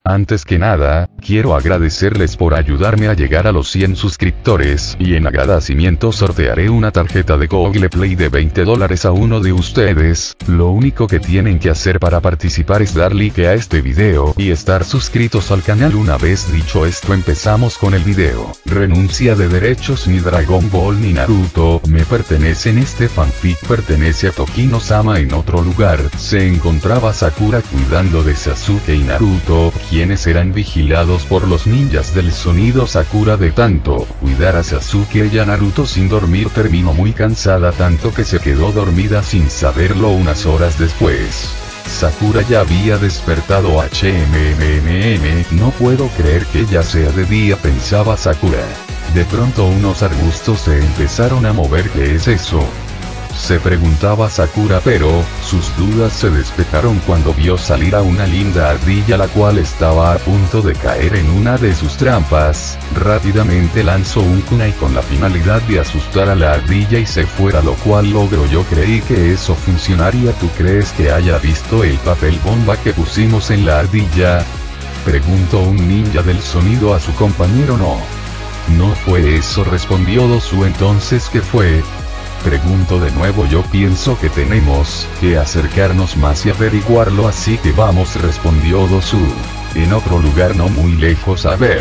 Antes que nada, quiero agradecerles por ayudarme a llegar a los 100 suscriptores, y en agradecimiento sortearé una tarjeta de Google Play de $20 a uno de ustedes. Lo único que tienen que hacer para participar es dar like a este video y estar suscritos al canal. Una vez dicho esto, empezamos con el video. Renuncia de derechos. Ni Dragon Ball ni Naruto me pertenecen. Este fanfic pertenece a Tokino-sama. En otro lugar, se encontraba Sakura cuidando de Sasuke y Naruto, quienes eran vigilados por los ninjas del sonido. Sakura, de tanto cuidar a Sasuke y a Naruto sin dormir, terminó muy cansada, tanto que se quedó dormida sin saberlo. Unas horas después, Sakura ya había despertado. No puedo creer que ya sea de día, pensaba Sakura. De pronto unos arbustos se empezaron a mover. ¿Qué es eso?, se preguntaba Sakura, pero sus dudas se despejaron cuando vio salir a una linda ardilla, la cual estaba a punto de caer en una de sus trampas. Rápidamente lanzó un kunai con la finalidad de asustar a la ardilla y se fuera, lo cual logró. Yo creí que eso funcionaría. ¿Tú crees que haya visto el papel bomba que pusimos en la ardilla?, preguntó un ninja del sonido a su compañero. No fue eso, respondió Dosu. Entonces, ¿qué fue?, pregunto de nuevo. Yo pienso que tenemos que acercarnos más y averiguarlo, así que vamos, respondió Dosu. En otro lugar no muy lejos, a ver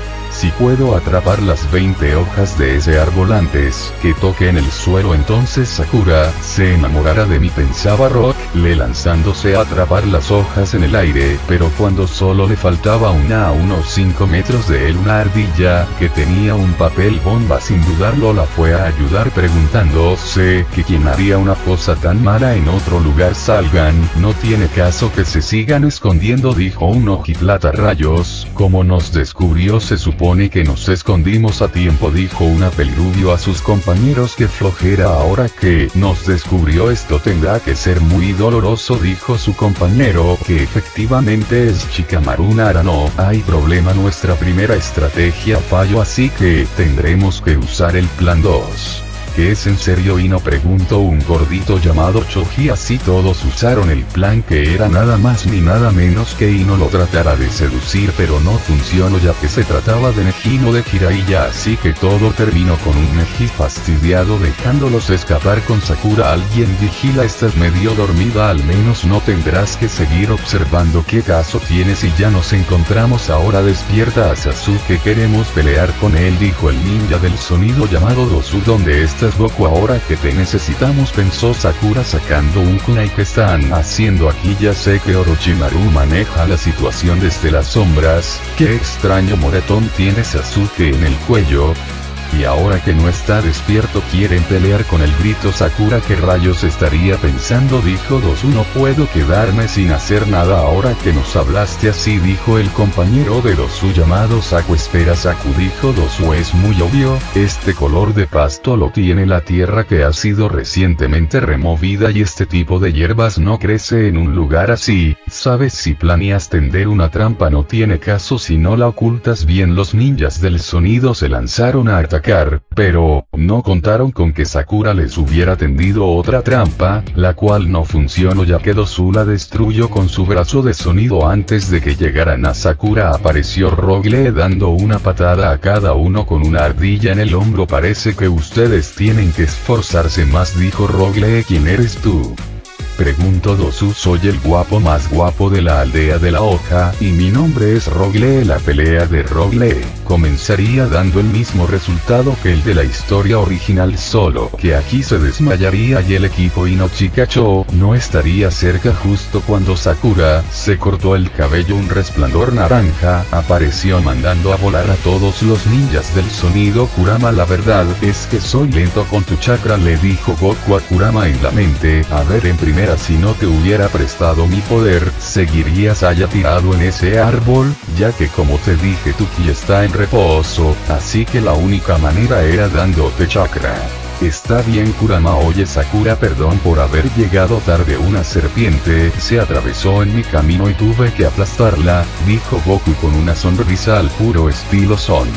si puedo atrapar las 20 hojas de ese árbol antes que toque en el suelo. Entonces Sakura se enamorará de mí, pensaba Rock, lanzándose a atrapar las hojas en el aire. Pero cuando solo le faltaba a unos 5 metros de él, una ardilla que tenía un papel bomba, sin dudarlo la fue a ayudar, preguntándose que quién haría una cosa tan mala en otro lugar. Salgan, no tiene caso que se sigan escondiendo, dijo un ojiplata. Rayos, como nos descubrió, se supone que nos escondimos a tiempo, dijo una pelirubio a sus compañeros. Que flojera, ahora que nos descubrió, esto tendrá que ser muy doloroso, dijo su compañero, que efectivamente es Shikamaru. Nara, no hay problema, nuestra primera estrategia falló, así que tendremos que usar el plan 2. ¿Qué es en serio, Ino?, preguntó un gordito llamado Choji. Así todos usaron el plan, que era nada más ni nada menos que Ino lo tratara de seducir, pero no funcionó, ya que se trataba de Neji, no de Jiraiya, así que todo terminó con un Neji fastidiado dejándolos escapar con Sakura. Alguien vigila, estás medio dormida, al menos no tendrás que seguir observando. ¿Qué caso tienes si ya nos encontramos? Ahora despierta a Sasuke, queremos pelear con él, dijo el ninja del sonido llamado Dosu. ¿Dónde estás, Goku? Ahora que te necesitamos, pensó Sakura sacando un kunai. ¿Qué están haciendo aquí? Ya sé que Orochimaru maneja la situación desde las sombras. Qué extraño moretón tiene Sasuke en el cuello. Y ahora que no está despierto quieren pelear con él, gritó Sakura. ¿Qué rayos estaría pensando?, dijo Dosu. No puedo quedarme sin hacer nada ahora que nos hablaste así, dijo el compañero de Dosu llamado Saku. Espera, Saku, dijo Dosu, es muy obvio, este color de pasto lo tiene la tierra que ha sido recientemente removida, y este tipo de hierbas no crece en un lugar así. ¿Sabes? Si planeas tender una trampa no tiene caso si no la ocultas bien. Los ninjas del sonido se lanzaron a atacar, pero no contaron con que Sakura les hubiera tendido otra trampa, la cual no funcionó, ya que Dosu la destruyó con su brazo de sonido. Antes de que llegaran a Sakura apareció Rogle dando una patada a cada uno con una ardilla en el hombro. Parece que ustedes tienen que esforzarse más, dijo Rogle. ¿Quién eres tú?, preguntó Dosu. Soy el guapo más guapo de la aldea de la hoja, y mi nombre es Rogle. La pelea de Rogle comenzaría dando el mismo resultado que el de la historia original, solo que aquí se desmayaría y el equipo Inochikacho no estaría cerca. Justo cuando Sakura se cortó el cabello, un resplandor naranja apareció mandando a volar a todos los ninjas del sonido. Kurama, la verdad es que soy lento con tu chakra, le dijo Goku a Kurama en la mente. A ver, en primera, si no te hubiera prestado mi poder, seguirías allá tirado en ese árbol, ya que como te dije tu ki está en reposo, así que la única manera era dándote chakra. Está bien, Kurama. Oye, Sakura, perdón por haber llegado tarde. Una serpiente se atravesó en mi camino y tuve que aplastarla, dijo Goku con una sonrisa al puro estilo Son.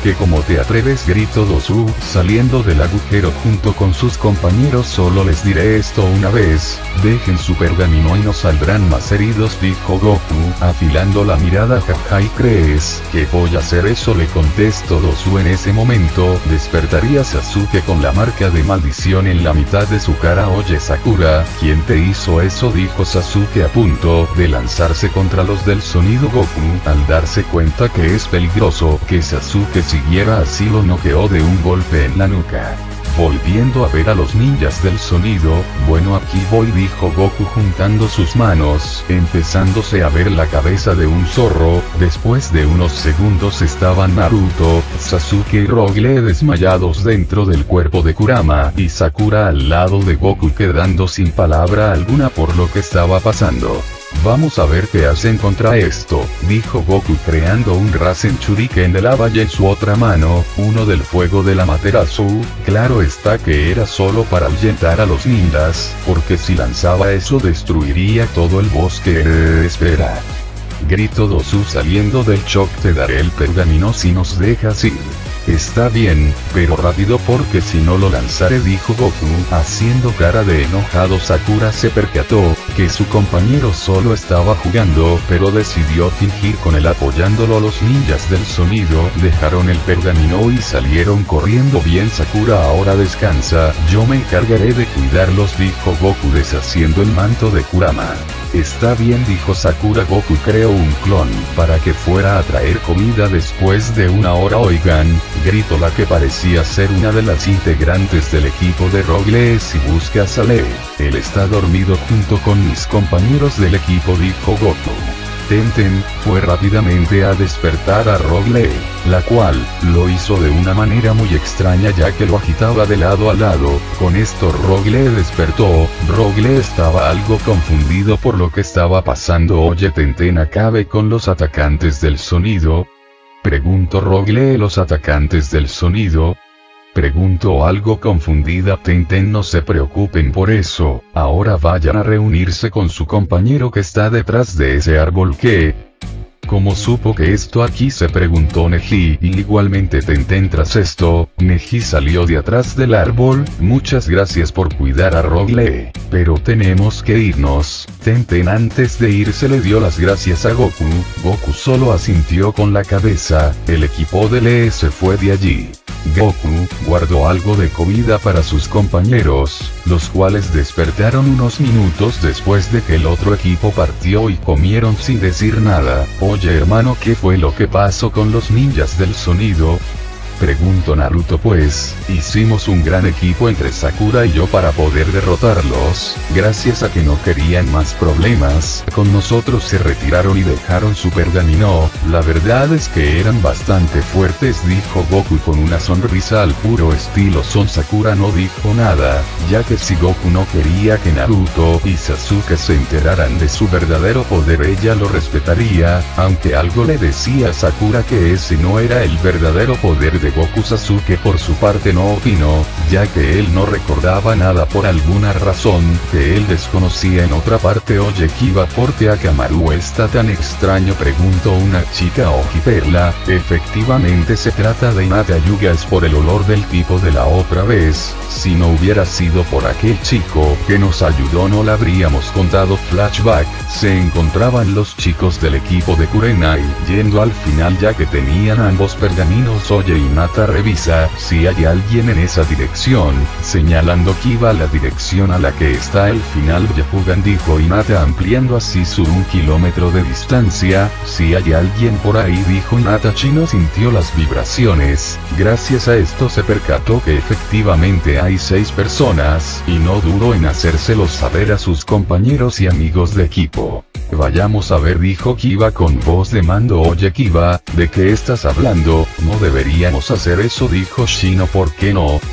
Sasuke, ¿cómo te atreves?, gritó Dosu, saliendo del agujero junto con sus compañeros. Solo les diré esto una vez, dejen su pergamino y no saldrán más heridos, dijo Goku, afilando la mirada. Jaja, ¿y crees que voy a hacer eso?, le contestó Dosu. En ese momento, despertaría Sasuke con la marca de maldición en la mitad de su cara. Oye Sakura, ¿quién te hizo eso?, dijo Sasuke a punto de lanzarse contra los del sonido. Goku, al darse cuenta que es peligroso que Sasuke siguiera así, lo noqueó de un golpe en la nuca. Volviendo a ver a los ninjas del sonido, bueno, aquí voy, dijo Goku juntando sus manos, empezándose a ver la cabeza de un zorro. Después de unos segundos estaban Naruto, Sasuke y Rogue desmayados dentro del cuerpo de Kurama, y Sakura al lado de Goku, quedando sin palabra alguna por lo que estaba pasando. Vamos a ver qué hacen contra esto, dijo Goku creando un Rasen Shuriken de lava y en su otra mano, uno del fuego de la Materazu. Claro está que era solo para ahuyentar a los ninjas, porque si lanzaba eso destruiría todo el bosque. Espera, gritó Dosu saliendo del shock, te daré el pergamino si nos dejas ir. Está bien, pero rápido porque si no lo lanzaré, dijo Goku, haciendo cara de enojado. Sakura se percató que su compañero solo estaba jugando, pero decidió fingir con él apoyándolo. Los ninjas del sonido dejaron el pergamino y salieron corriendo. Bien Sakura, ahora descansa, yo me encargaré de cuidarlos, dijo Goku deshaciendo el manto de Kurama. Está bien, dijo Sakura. Goku creó un clon para que fuera a traer comida después de una hora. Oigan, gritó la que parecía ser una de las integrantes del equipo de Rogue, si buscas a Lee, él está dormido junto con mis compañeros del equipo, dijo Goku. Tenten fue rápidamente a despertar a Rogue, la cual lo hizo de una manera muy extraña ya que lo agitaba de lado a lado. Con esto Rogue despertó. Rogue estaba algo confundido por lo que estaba pasando. Oye Tenten, acabe con los atacantes del sonido, preguntó Rogue. ¿Los atacantes del sonido?, preguntó algo confundida. Tenten, no se preocupen por eso, ahora vayan a reunirse con su compañero que está detrás de ese árbol. ¿Qué? ¿Cómo supo que esto aquí?, se preguntó Neji. Y igualmente Tenten. Tras esto, Neji salió de atrás del árbol. Muchas gracias por cuidar a Rogue, pero tenemos que irnos. Tenten antes de irse le dio las gracias a Goku. Goku solo asintió con la cabeza. El equipo de Lee se fue de allí. Goku guardó algo de comida para sus compañeros, los cuales despertaron unos minutos después de que el otro equipo partió y comieron sin decir nada. Oye hermano, ¿qué fue lo que pasó con los ninjas del sonido?, preguntó Naruto. Pues, hicimos un gran equipo entre Sakura y yo para poder derrotarlos, gracias a que no querían más problemas con nosotros se retiraron y dejaron su pergamino. La verdad es que eran bastante fuertes, dijo Goku con una sonrisa al puro estilo Son. Sakura no dijo nada, ya que si Goku no quería que Naruto y Sasuke se enteraran de su verdadero poder, ella lo respetaría, aunque algo le decía a Sakura que ese no era el verdadero poder de Goku. Sasuke por su parte no opinó, ya que él no recordaba nada por alguna razón que él desconocía. En otra parte, oye Kiba, ¿por qué Akamaru está tan extraño?, preguntó una chica ojiperla. Efectivamente se trata de Hinata Hyuga, es por el olor del tipo de la otra vez. Si no hubiera sido por aquel chico que nos ayudó no le habríamos contado. Flashback, se encontraban los chicos del equipo de Kurenai yendo al final ya que tenían ambos pergaminos. Oye Hinata, revisa si hay alguien en esa dirección, señalando Kiba la dirección a la que está el final. Byakugan, dijo Hinata ampliando así su 1 kilómetro de distancia. Si hay alguien por ahí, dijo Hinata. Chino sintió las vibraciones. Gracias a esto se percató que efectivamente hay 6 personas, y no duró en hacérselos saber a sus compañeros y amigos de equipo. Vayamos a ver, dijo Kiba con voz de mando. Oye Kiba, ¿de qué estás hablando? No deberíamos hacer eso, dijo Shino. ¿Por qué no?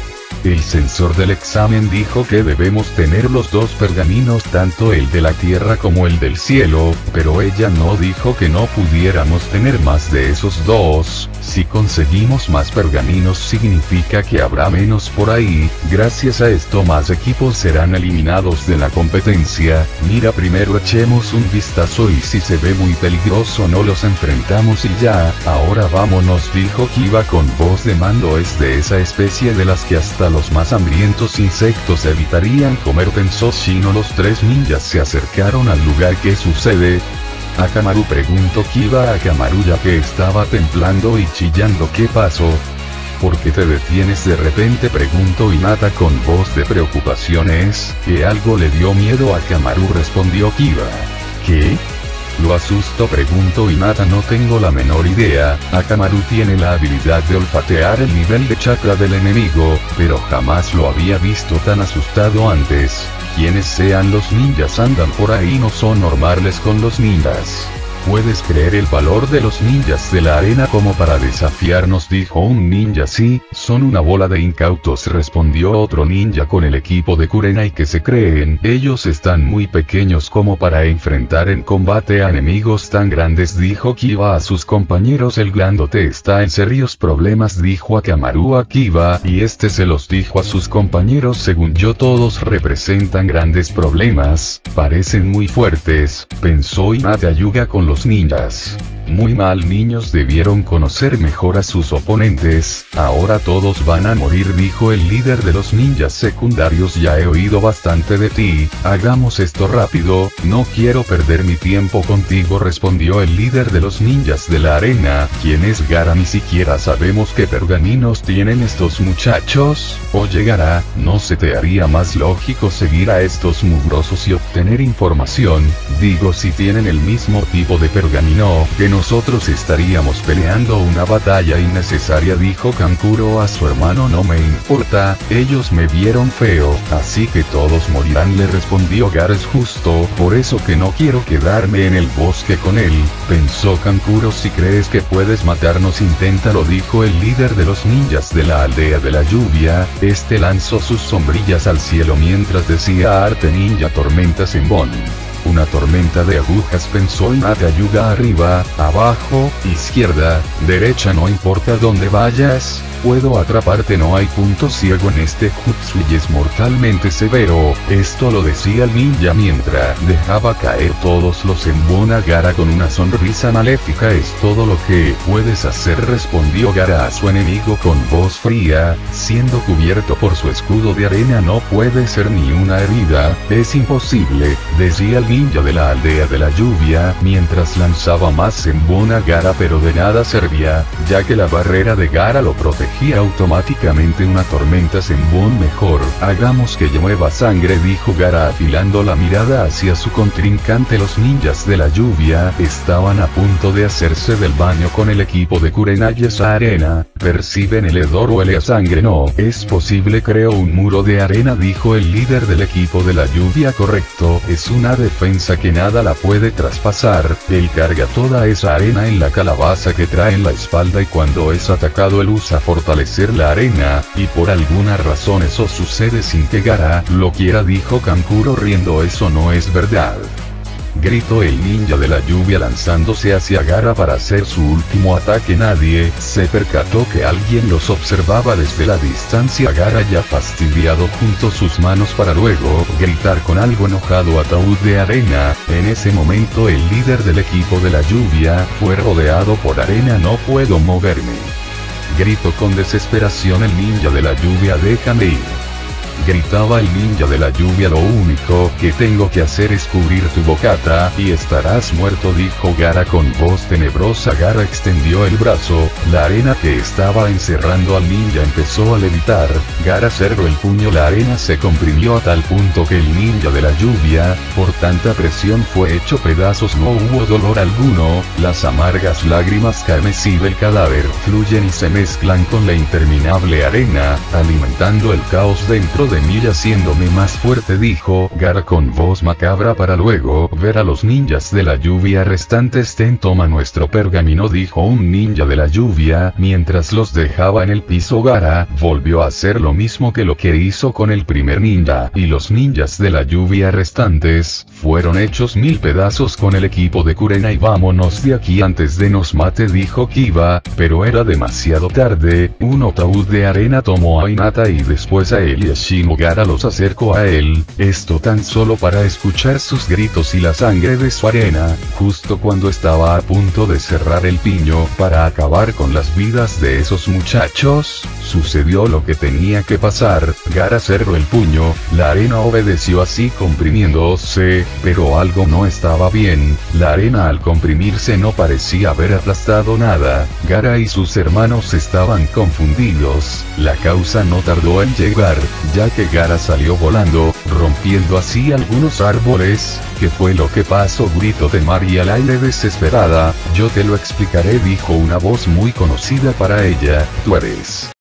El censor del examen dijo que debemos tener los dos pergaminos, tanto el de la tierra como el del cielo, pero ella no dijo que no pudiéramos tener más de esos dos. Si conseguimos más pergaminos significa que habrá menos por ahí. Gracias a esto más equipos serán eliminados de la competencia. Mira, primero echemos un vistazo y si se ve muy peligroso no los enfrentamos y ya. Ahora vámonos, dijo Kiba con voz de mando. Es de esa especie de las que hasta los más hambrientos insectos evitarían comer, pensó Shino. Los tres ninjas se acercaron al lugar. ¿Qué sucede? Akamaru, preguntó Kiba a Akamaru ya que estaba temblando y chillando. ¿Qué pasó? ¿Por qué te detienes de repente?, preguntó Hinata con voz de preocupación. Es que algo le dio miedo a Akamaru, respondió Kiba. ¿Qué? ¿Lo asustó?, preguntó Hinata. No tengo la menor idea. Akamaru tiene la habilidad de olfatear el nivel de chakra del enemigo, pero jamás lo había visto tan asustado antes. Quienes sean los ninjas andan por ahí, no son normales con los ninjas. ¿Puedes creer el valor de los ninjas de la arena como para desafiarnos?, dijo un ninja. Sí, son una bola de incautos, respondió otro ninja con el equipo de Kurenai que se creen. Ellos están muy pequeños como para enfrentar en combate a enemigos tan grandes, dijo Kiba a sus compañeros. El grandote está en serios problemas, dijo Akamaru a Kiba, y este se los dijo a sus compañeros. Según yo todos representan grandes problemas, parecen muy fuertes, pensó Hinata Yuga con los ninjas. Muy mal, niños, debieron conocer mejor a sus oponentes. Ahora todos van a morir, dijo el líder de los ninjas secundarios. Ya he oído bastante de ti, hagamos esto rápido, no quiero perder mi tiempo contigo, respondió el líder de los ninjas de la arena. ¿Quién es Gaara? Ni siquiera sabemos qué pergaminos tienen estos muchachos. Oye Gaara, ¿no se te haría más lógico seguir a estos mugrosos y obtener información? Digo, si tienen el mismo tipo de pergamino que nosotros, estaríamos peleando una batalla innecesaria, dijo Kankuro a su hermano. No me importa, ellos me vieron feo, así que todos morirán, le respondió Gaara. Es justo por eso que no quiero quedarme en el bosque con él, pensó Kankuro. Si crees que puedes matarnos, inténtalo, dijo el líder de los ninjas de la aldea de la lluvia. Este lanzó sus sombrillas al cielo mientras decía arte ninja tormenta Senbon. Una tormenta de agujas, pensó Hinata Yuga. Arriba, abajo, izquierda, derecha, no importa dónde vayas, puedo atraparte. No hay punto ciego en este jutsu y es mortalmente severo. Esto lo decía el ninja mientras dejaba caer todos los Senbon a Gaara con una sonrisa maléfica. Es todo lo que puedes hacer, respondió Gaara a su enemigo con voz fría, siendo cubierto por su escudo de arena. No puede ser ni una herida, es imposible, decía el ninja de la aldea de la lluvia mientras lanzaba más Senbon a Gaara, pero de nada servía, ya que la barrera de Gaara lo protegía automáticamente. Una tormenta Senbon mejor. Hagamos que llueva sangre, dijo Gaara afilando la mirada hacia su contrincante. Los ninjas de la lluvia estaban a punto de hacerse del baño con el equipo de Kurenai. Esa arena, perciben el hedor, huele a sangre. No es posible, creo un muro de arena, dijo el líder del equipo de la lluvia. Correcto, es una defensa que nada la puede traspasar. Él carga toda esa arena en la calabaza que trae en la espalda y cuando es atacado él usa fortalecer la arena, y por alguna razón eso sucede sin que Gaara lo quiera, dijo Kankuro riendo. Eso no es verdad, gritó el ninja de la lluvia lanzándose hacia Gaara para hacer su último ataque. Nadie se percató que alguien los observaba desde la distancia. Gaara, ya fastidiado, juntó sus manos para luego gritar con algo enojado: ataúd de arena. En ese momento el líder del equipo de la lluvia fue rodeado por arena. No puedo moverme, gritó con desesperación el ninja de la lluvia. Déjame ir, gritaba el ninja de la lluvia. Lo único que tengo que hacer es cubrir tu bocata y estarás muerto, dijo Gaara con voz tenebrosa. Gaara extendió el brazo, la arena que estaba encerrando al ninja empezó a levitar. Gaara cerró el puño, la arena se comprimió a tal punto que el ninja de la lluvia, por tanta presión, fue hecho pedazos. No hubo dolor alguno, las amargas lágrimas carmesí del cadáver fluyen y se mezclan con la interminable arena, alimentando el caos dentro grito de Milla haciéndome más fuerte, dijo Gaara con voz macabra para luego ver a los ninjas de la lluvia restantes. Toma nuestro pergamino, dijo un ninja de la lluvia mientras los dejaba en el piso. Gaara volvió a hacer lo mismo que lo que hizo con el primer ninja, y los ninjas de la lluvia restantes fueron hechos 1000 pedazos con el equipo de Kurenai. Vámonos de aquí antes de nos mate, dijo Kiba, pero era demasiado tarde. Un ataúd de arena tomó a Hinata y después a él y a Shino. Gaara los acercó a él, esto tan solo para escuchar sus gritos y la sangre de su arena, justo cuando estaba a punto de cerrar el piño para acabar con las vidas de esos muchachos. Sucedió lo que tenía que pasar. Gaara cerró el puño, la arena obedeció así comprimiéndose, pero algo no estaba bien. La arena al comprimirse no parecía haber aplastado nada. Gaara y sus hermanos estaban confundidos. La causa no tardó en llegar, ya que Gaara salió volando, rompiendo así algunos árboles. ¿Qué fue lo que pasó? Gritó de Mari al aire desesperada. Yo te lo explicaré, dijo una voz muy conocida para ella. Tú eres